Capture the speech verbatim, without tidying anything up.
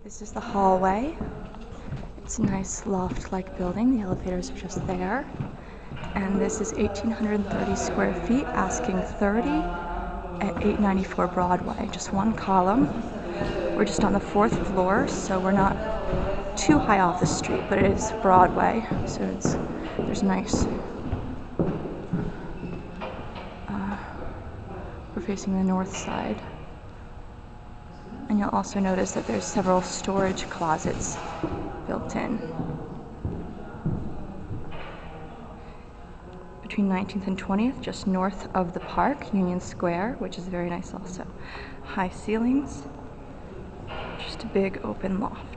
This is the hallway. It's a nice loft-like building. The elevators are just there. And this is one thousand eight hundred thirty square feet, asking thirty at eight ninety-four Broadway. Just one column. We're just on the fourth floor, so we're not too high off the street, but it is Broadway, so it's there's nice. Uh, we're facing the north side. And you'll also notice that there's several storage closets built in. Between nineteenth and twentieth, just north of the park, Union Square, which is very nice also. High ceilings, just a big open loft.